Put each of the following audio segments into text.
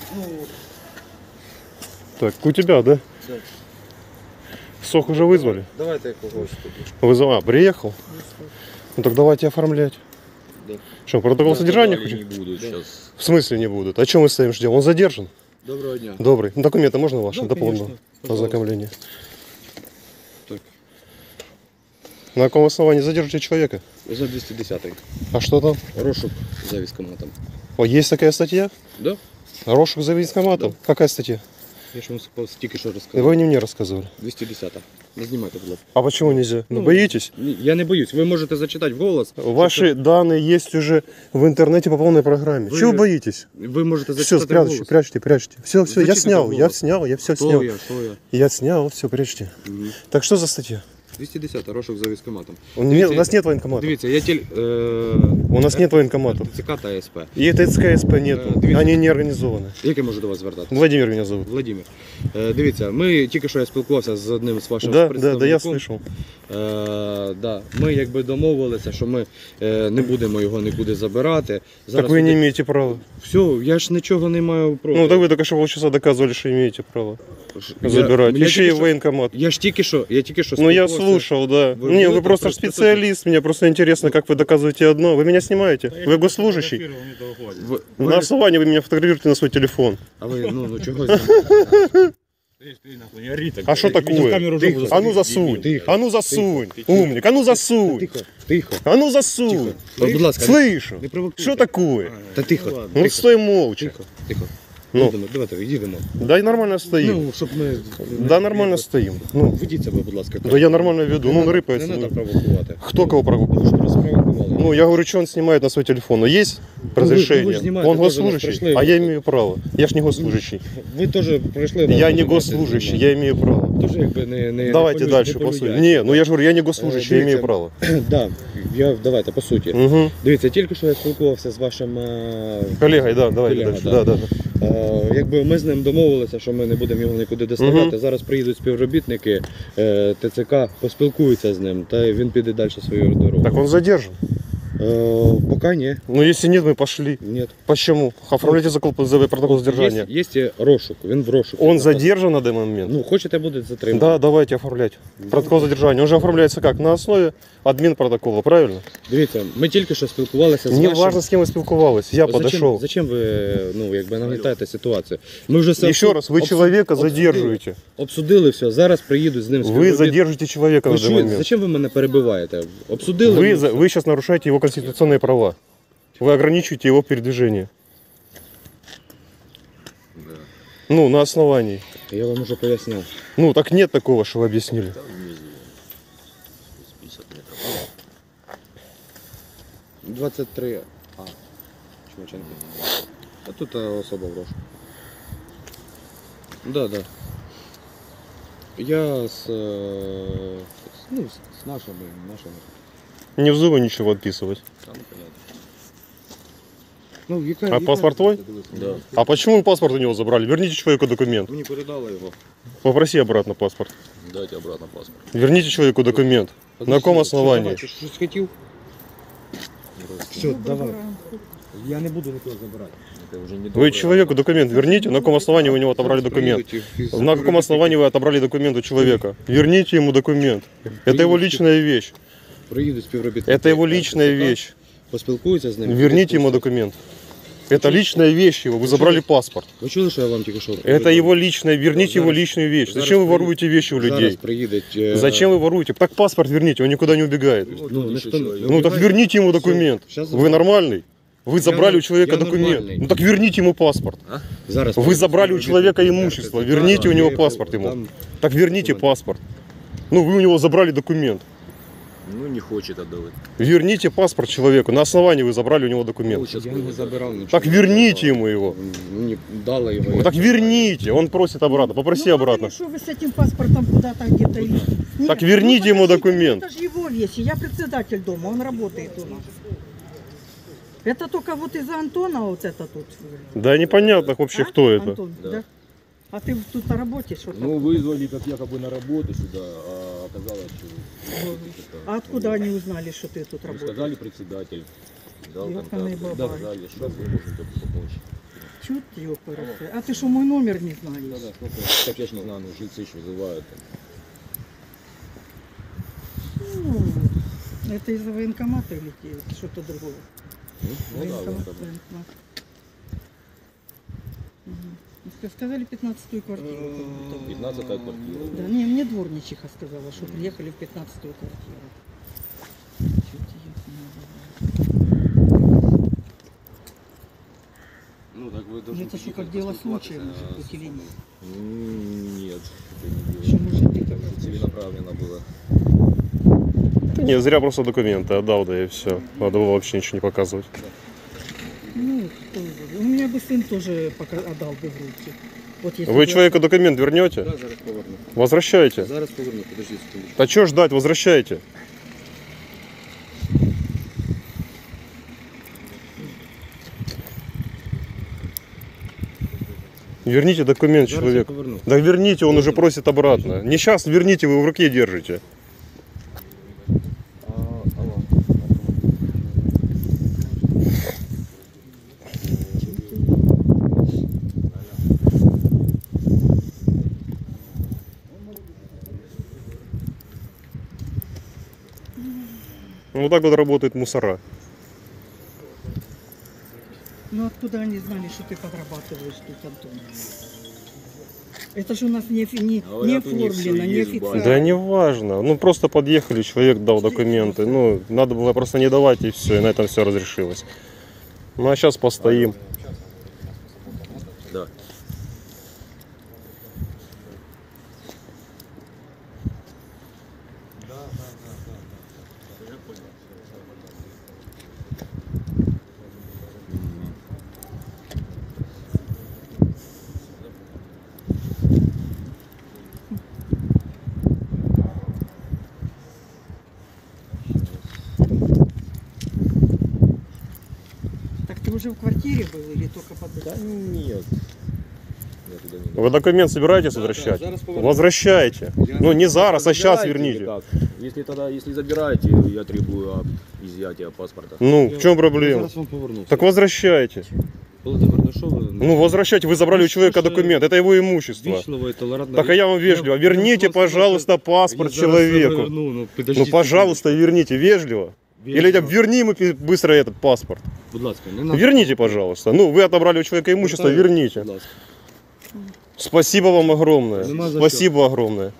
Так, у тебя, да? Да. Сок уже вызвали? Давайте когось тоді. Вызова, приехал? Ну так давайте оформлять. Да. Что, протокол содержания Не хочет? будут сейчас. В смысле не будут? А чем мы стоим ждем? Он задержан? Доброго дня. Добрый. Ну, документы можно ваши? Да, До полного конечно. Пожалуйста. ознакомления. Так. На каком основании задержите человека? За 210-й. А что там? Розшук за військкоматом. О, есть такая статья? Да? Розшук за военкоматом? Да. Какая статья? Я ж вам тільки що розказав. Вы не мне рассказывали. 210-та. Не знімайте, будь ласка. А почему нельзя? Ну, Боитесь? Ні, я не боюсь. Ви можете зачитати вголос. Ваши данные есть уже в интернете по полной программе. Вы- Чего вы боитесь? Ви можете Все, зачитати спрячьте, вголос. прячьте, прячьте. Все, все, я Зачитайте снял, я голос. снял, я все Що снял. я, що я? Я снял, все, прячьте. Мгм. Так что за статья? 210-та, розшук за військкоматом. У нас нет военкомата. Дивіться, я У нас нет военкоматов. ТЦК та СП. И ТЦК-СП нету. Дивіться. Они не организованы. Як я можу до вас звертатися? Владимир меня зовут. Владимир. Дивіться, ми тільки що я спілкувався з одним з ваших Да, представників. я слышал. Да. Ми якби домовилися, що ми не будемо його нікуди забирати. Так вы не имеете права. Все, я ж нічого не маю проти. Ну, так вы только что полчаса доказывали, что имеете право Я- забирать. я Еще и тільки що- военкомат. Я ж тільки що Ну, я спілкувався. слушал, да. Вы Не, вы будете просто просто- специалист. Мне просто интересно, как вы доказываете одно. Вы меня снимаете? Вы госслужащий? На основании вы меня фотографируете на свой телефон. А ви, ну чого? А что такое? А ну засунь. Тихо. А ну засунь. Умник. А ну засунь. Тихо, тихо. А ну засунь. Будь ласка, Слышу. не провокуйте. Что такое? Та тихо. Ну стой молча. Тихо, тихо. Ну. Йдемо, давайте, йдемо. Да и нормально стоим. Ну, щоб ми... Да нормально стоим. Ну, Ведіть себе, будь ласка. да я нормально веду. Ну, Не рыпается. треба провокувати. Кто кого провокует? Ви ж розпровокували. Ну, я говорю, что он снимает на свой телефон. Но есть вы же разрешение. снимаете, Он тоже нас госслужащий, пришли. а я имею право. Я ж не госслужащий. Ви теж пройшли... Я не госслужащий, я имею право. Теж якби не... Давайте не дальше полюбляйте. по сути. Не, ну я же говорю, я не госслужащий, я Дивіться. имею право. Да, давайте, по суті. Угу. Дивіться, тільки що я спілкувався з вашим... Коллегой, да, давайте Колега, дальше. да. Да. Якби ми з ним домовилися, що ми не будемо його нікуди доставляти. Зараз приїдуть співробітники ТЦК, поспілкуються з ним, та він піде далі свою дорогу. Так он задержан. Поки ні. Ну если нет, мы пошли. Ні. Почему? Оформляйте протокол задержания. Є розшук, він в розшуку. Он задержан на данный момент? Ну, хочете, буде затримати. Да, давайте оформлять. Протокол задержания. Он же оформляется как? На основе админпротокола, правильно? Дивіться, ми тільки що спілкувалися з Не вашим... важно, с кем вы спілкувались. Я подошел. Зачем ви, нагнітаєте ситуацію? Ми вже все Еще раз, вы человека задерживаете. Обсудили все, зараз приїдуть з ним Вы співробітники. задержите человека Ви на данный чуєте? момент. Зачем ви мене перебиваєте? Обсудили? Вы сейчас нарушаете его конституционные права. Вы ограничиваете его передвижение. Ну, на основании. Я вам уже поясняв. Ну, так нет такого, что вы объяснили. 23. Чумаченко. А тут особа в розшуку. Да. Я с нашими. Не взывай ничего отписывать. Ну, А паспорт твой? Да. А почему вы паспорт у него забрали? Верните человеку документ. Мені передали його. Попроси обратно паспорт. Дайте обратно паспорт. Верните человеку документ. На каком основании? Ти щось хотів? Все, давай. Я не буду нікого забирати. Это уже не Вы человеку документ верните. На каком основании вы у него отобрали документ? На каком основании вы отобрали документ у человека? Верните ему документ. Это его личная вещь. Приїдуть співробітники. Это его личная вещь. Поспілкуються з ним. Верните ему документ. Это личная вещь его. Вы забрали паспорт. Ви чули, що я вам тільки що? Это его личная. Верните его личную вещь. Зачем вы воруете вещи у Зараз людей? приїдуть... Зачем вы воруете? Так паспорт верните, он никуда не убегает. Ну так верните ему документ. Вы нормальный? Вы забрали у человека я документ. нормальный. Ну так верните ему паспорт. Зараз Вы забрали у человека имущество. Верните у него паспорт ему. Там- Так верните паспорт. Ну вы у него забрали документ. Ну не хочет отдавать. Верните паспорт человеку. На основании вы забрали у него документ. Сейчас Я не забирав нічого. Так верните ему его. Мені дали його. Ну, так верните. Он просит обратно. Попроси обратно. Что вы с этим паспортом куда-то где-то... Нет, Так верните ему подождите, документ. Это же его вещи. Я председатель дома, он работает у нас. Это только вот из-за Антона вот это тут. Да непонятно вообще, А? кто это. Антон, Да. да? А ты тут на работе что-то? Ну вызвали как якобы на работу сюда, а оказалось, что А откуда они узнали, что ты тут работаешь? сказали председатель. Дал Ёканый контакт. бабай. Сказали, что вы можете помочь. Чуть ёпарасы. А ты что, мой номер не знаешь? Да, так я ж не знаю, ну, жильцы еще вызывают. Ну, это из-за военкомата или что-то другое? Ну да, Военкомат, вот военкомат. Мгм. Сказали 15-ю квартиру. как будто бы. 15-я квартира. Да, не, мне дворничиха сказала, что приехали в 15-ю квартиру. Чуть её не Ну так вы Ну, должны это что, приехать как дело поспілкуватися случая, может быть, с или нет? Нет, это не Что, было. может, ты Это как целенаправленно было. Да не, зря просто документы отдал, да и все. Надо было вообще ничего не показывать. Ну, кто его- у меня бы сын тоже пока отдал бы в руки. Вот если Вы бы- человеку документ вернете? Да, зараз поверну. Возвращайте. Зараз поверну, подожди секундочку. Да что ждать, возвращайте. Верните документ Зараз я человеку. поверну. Да верните, он уже просит обратно. Не сейчас верните, вы в руке держите. Алло. Ну, вот так вот работают мусора. Ну откуда они знали, что ты подрабатываешь тут, Антон? Это же у нас не Говорят, у них оформлено, всё не есть в базе. официально. Да не важно. Ну, просто подъехали, человек дал документы. Ну, надо было просто не давать, и все, и на этом все разрешилось. Ну, а сейчас постоим. Да. Так ты уже в квартире был или только под... Да нет. Я туда не Вы документ собираетесь Да, возвращать? да, зараз поверну. Возвращайте. Ну, не зараз, а сейчас Забираете или верните. как? Если тогда, если забираете, я требую изъятия паспорта. Ну, в чем Я проблема? зараз вам поверну. Так возвращайте. Володимир, ну що ви? Ну, возвращайте, вы забрали у человека документ, это его имущество. Вічливо і толерантно. Так а я вам вежливо. Верните, пожалуйста, паспорт человеку. Ну, Ну, пожалуйста, верните вежливо. Или верни ему быстро этот паспорт. Будь ласка, не надо. Верните, пожалуйста. Ну, вы отобрали у человека имущество, Вертаю. верните. Будь ласка. Спасибо вам огромное. Нема за Спасибо огромное.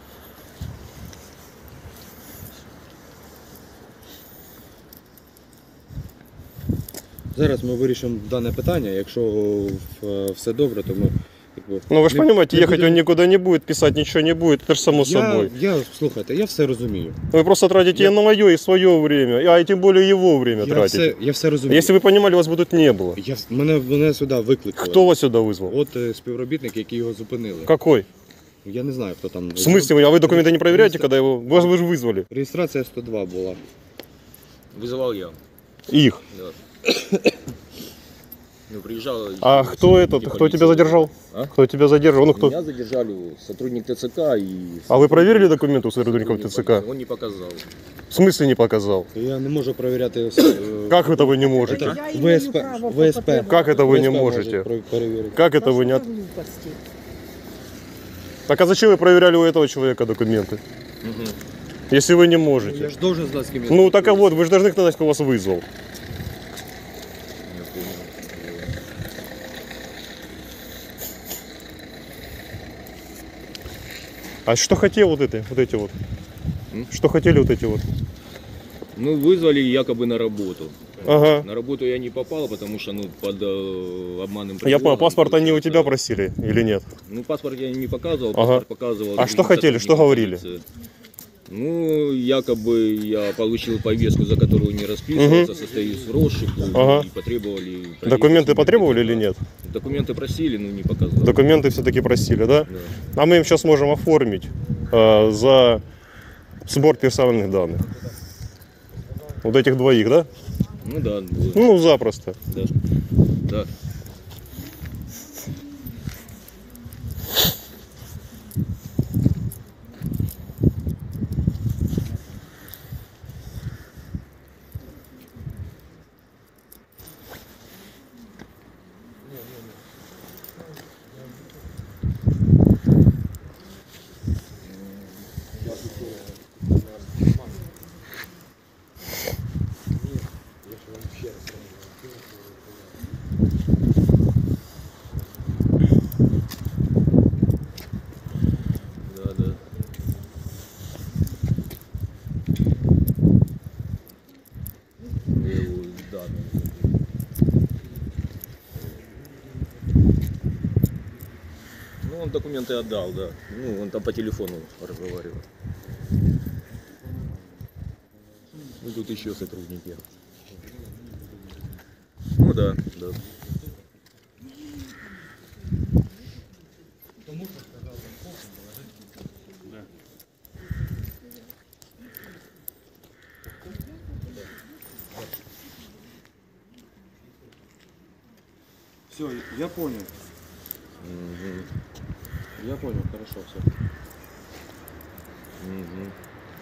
Зараз ми вирішимо дане питання. Якщо все добре, то ми якби, Ну, вы же не- понимаете, не ехать будемо- он никуда не будет, писать ничего не будет, это же само собой. Слухайте, я все розумію. Вы просто тратите и на мое, и свое время, а и тем более его время тратите. Я все розумію. Если вы понимали, вас бы тут не было. Мене сюди викликали. Кто вас сюда вызвал? От співробітник, який його зупинили. Какой? Я не знаю, хто там. В смысле, а вы документы не проверяете, когда его... Вы же вызвали. Реєстрація 102 була. Вызывал я. Их. Да. Ну, приезжал. А кто этот? Кто тебя задержал? А? Кто тебя задержал? Ну, кто? Меня задержали сотрудник ТЦК и... А вы проверили документы у сотрудников ТЦК? Он не показал. В смысле не показал? Я не можу перевіряти. Как это вы не можете? Я имею ВСП. право ВСП. потребовать. Как это вы не ВСП може можете? перевірити. Как это вы не... Что за глупости? Так а зачем вы проверяли у этого человека документы? Если вы не Я можете. ж должен знати, з ким я Ну так а вот, вы же должны знать, кто вас вызвал. Я понял. А что хотел вот эти вот? М? Что хотели вот эти вот? Ну, вызвали якобы на работу. Ага. На работу я не попал, потому что, ну, под обманным Я понял, предлогом, паспорт они у тебя получается. просили или нет? Ну, паспорт я не показывал, Ага. паспорт показывал. А что другим хотели, что сотрудникам говорили? полиции. Ну, якобы я получил повестку, за которую не расписывался, состоюсь в розшику, Ага. и потребовали... Документы потребовали или нет? Документы просили, но не показал. Документы все-таки просили, да? Да. А мы им сейчас можем оформить за сбор персональных данных. Вот этих двоих, да? Ну да, вот, Ну, запросто. да. Да. Ну, он документы отдал, да. Ну, он там по телефону разговаривал. Ну, тут еще сотрудники. Ну да, да. Все, я понял. Мгм. Я понял, хорошо, все. Мгм.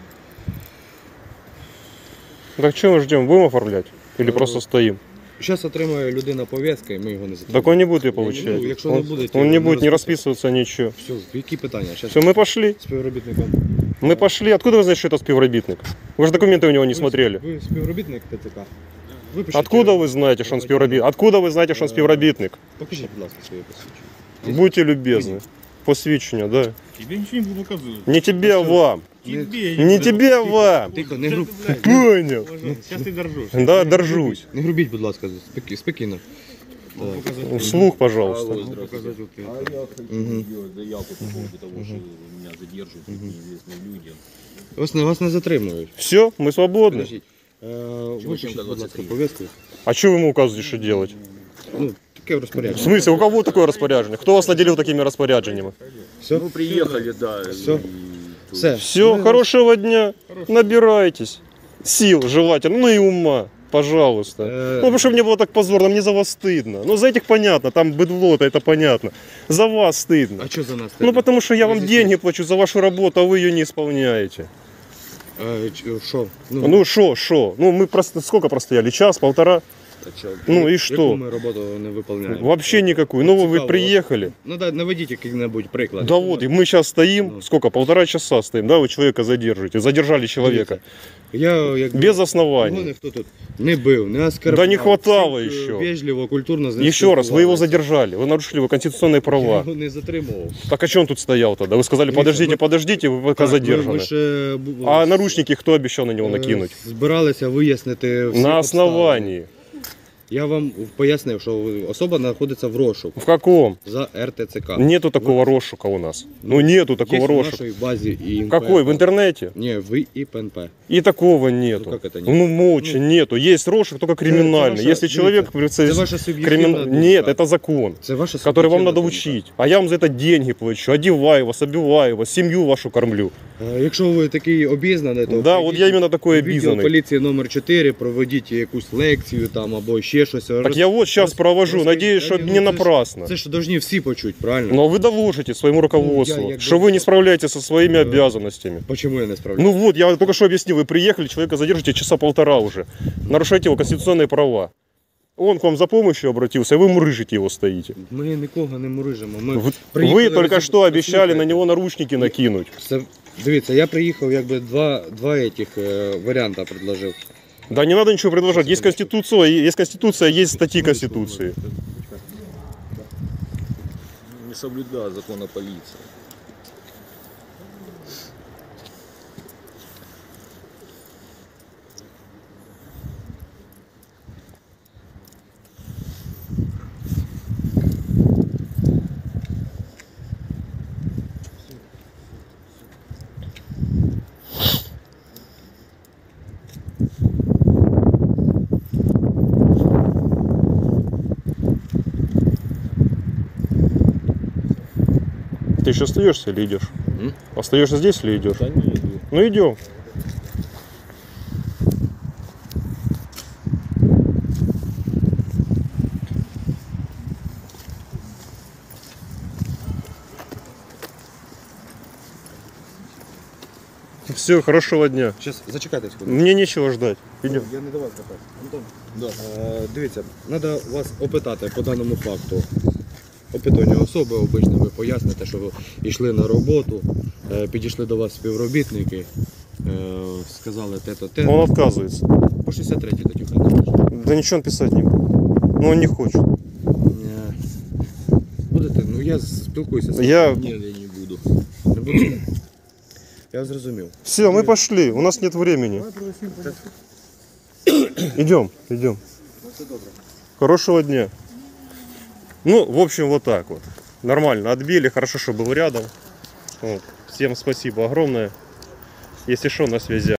Так что мы ждем? Будем оформлять? Или просто стоим? Зараз отримає людина пов'язка і ми його не затримаємо. Так он не будет ее Ну, получать. якщо не буде, Он не то будет не розписується. расписываться, ничего. Все, які питання? Зараз Все, мы пошли. співробітником. Мы пошли. Откуда вы знаете, что это співробітник? Вы же документы у него не смотрели. Ви співробітник ТЦК? Випишіть, Откуда вы знаете, что он співробітник? Откуда вы знаете, что он співробітник? Покажіть, будь ласка, своє посвідчення. Будьте любезны. Посвідчення, да. Тебе ничего не буду указывать. Не тебе, а вам. Тебе, Не тебе, а вам. Тихо, не груб... Понял. Сейчас ты держусь. Да, держусь. Не грубіть, будь ласка, спокійно. Вслух, пожалуйста. Алло, здравствуйте. Показать вот это. А я хочу сделать заявку по поводу того, что меня задерживают тут неизвестные люди. Вас не затримують. Все, мы свободны. Подождіть. Випишіть, будь ласка, 23. пов'язку. А что вы ему указываете, что делать? Ну, таке В розпорядження. смысле, у кого такое распоряжение? Кто вас наделил такими распоряжениями? Все? Ну, приехали, да. Всё. и тут- Все. Все, хорошего дня. Набирайтесь. Сил желательно, ну и ума. Пожалуйста. Ну, потому что мне было так позорно, мне за вас стыдно. Ну, за этих понятно, там быдло-то, это понятно. За вас стыдно. А що за нас? Ну, потому что я вам Вы деньги плачу за вашу работу, а вы ее не исполняете. Що? Ну, шо? Ну, мы просто сколько простояли? Час, полтора? А чё? Ну, и Яку что? ми роботу не виконуємо? Вообще никакую. Ну, вы Цікаво. приехали. Ну, да, наведіть який-небудь приклад. Да вот, и мы сейчас стоим, сколько, полтора часа стоим, да, вы человека задержите. Задержали человека. Я як Без оснований. ніхто тут не бив, не оскорбляв. Да не хватало Всіх, еще. Вежливо, культурно з ним Еще раз, вы его спілкувалися. задержали, вы нарушили его конституционные Я права. його не затримував. Так а что он тут стоял тогда? Вы сказали, Видите, подождите, мы- подождите, вы пока Так, задержаны. ми ще А наручники кто обещал на него е, накинуть? збиралися вияснити всі На обставини. основании. Я вам пояснив, що особа знаходиться в розшуку В каком? за РТЦК. Нету такого розшука у нас. Ну нету Є такого в розшука. нашій базі і ІНП. Какой? В интернете? Ні, в ІПНП. И такого нету. Ну, как это нет? Ну молча нету. Есть розшук только криминальный. ваша- Если человек Це ваша суб'єктивна думка. Нет, это закон, Це ваша который вам суб'єктивна надо думка. учить. А я вам за это деньги плачу, одеваю вас, обиваю вас, семью вашу кормлю. Якщо ви такий обізнаний, то Да, вот я именно такой відділ обизанный. поліції номер 4, проведіть якусь лекцію там або ще щось. Так я вот сейчас провожу, надеюсь, что не напрасно. Це ж повинні всі почути, правильно? Но вы доложите своему руководству, я что вы не справляетесь со своими обязанностями. Почему я не справляюсь? Ну вот, я только что объяснил, вы приехали, человека задержите часа полтора уже, нарушаете его конституционные права. Он к вам за помощью обратился, а вы мурыжите его стоите. Ми нікого не мурижимо. Ми Вы приїхали только что обещали на послухайте. него наручники накинуть. Це, дивіться, я приїхав, якби два этих варіанти предложив. Да не надо ничего предложить, есть конституция, есть статьи конституции. Не соблюдаю закон о полиции. Ты еще остаешься или идешь? Остаешься здесь или идешь? Да не иду. Ну идем. Все, хорошего дня. Зараз зачекайте секунду. Мне нечего ждать. Идем. Я не давав запас. Антон, Да. дивіться, треба вас опитати по даному факту. Опитування особи обично ви поясните, що ви йшли на роботу, підійшли до вас співробітники, сказали те-то, те. Он отказывается. По 63-й статті хай напише. Да ничего он писать не будет. Но он не хочет. Будете? Ну я спілкуюся з Я... Нет, я не буду. Не будете? Я зрозумів. Все, мы пошли, у нас нет времени. Идем, идем. Хорошего дня. Ну, в общем, вот так вот. Нормально отбили, хорошо, что был рядом. Вот. Всем спасибо огромное. Если что, на связи.